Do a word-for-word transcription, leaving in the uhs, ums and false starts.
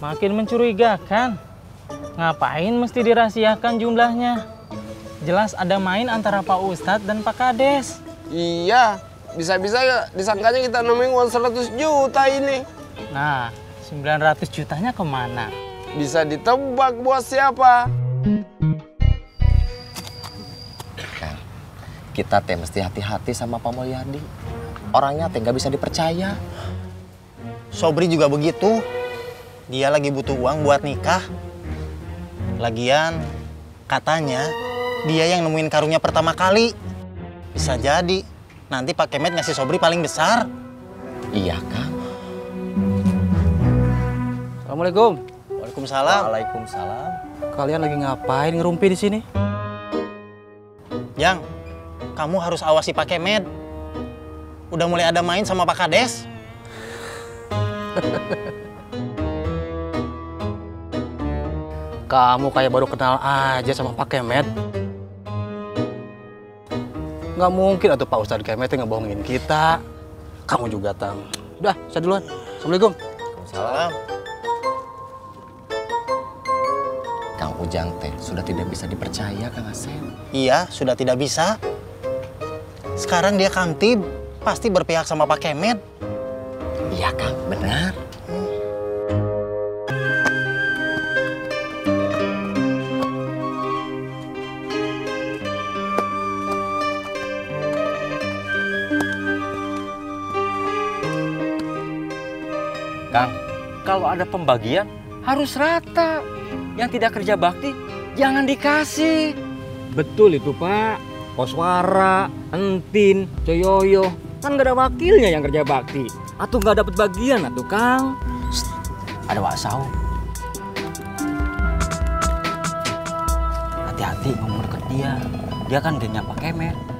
Makin mencurigakan. Ngapain mesti dirahasiakan jumlahnya? Jelas ada main antara Pak Ustadz dan Pak Kades. Iya, bisa-bisa ya disangkanya kita nemuin uang seratus juta ini. Nah, sembilan ratus jutanya kemana? Bisa ditebak buat siapa? Kang, kita teh mesti hati-hati sama Pak Mulyadi. Orangnya teh nggak bisa dipercaya. Sobri juga begitu. Dia lagi butuh uang buat nikah. Lagian, katanya dia yang nemuin karungnya pertama kali. Bisa jadi nanti Pak Kemet ngasih Sobri paling besar. Iya, Kang. Assalamualaikum. Waalaikumsalam. Waalaikumsalam. Kalian lagi ngapain ngerumpi di sini? Jang, kamu harus awasi Pak Kemet. Udah mulai ada main sama Pak Kades. Kamu kayak baru kenal aja sama Pak Kemet. Nggak mungkin atau Pak Ustadz Kemet yang ngebohongin kita. Kamu juga, Tang. Udah, saya duluan. Assalamualaikum. Salam. Kang Ujang teh sudah tidak bisa dipercaya, Kang Asep. Iya, sudah tidak bisa. Sekarang dia kamtib, pasti berpihak sama Pak Kemet. Iya, Kang, benar. Kang, kalau ada pembagian harus rata. Yang tidak kerja bakti jangan dikasih. Betul itu Pak. Koswara, Entin, Coyoyo, kan gak ada wakilnya yang kerja bakti. Atau gak dapat bagian atuh Kang. Shh, ada Wak Sau. Hati-hati ngomong deket dia. Dia kan gengnya Pak Kemet.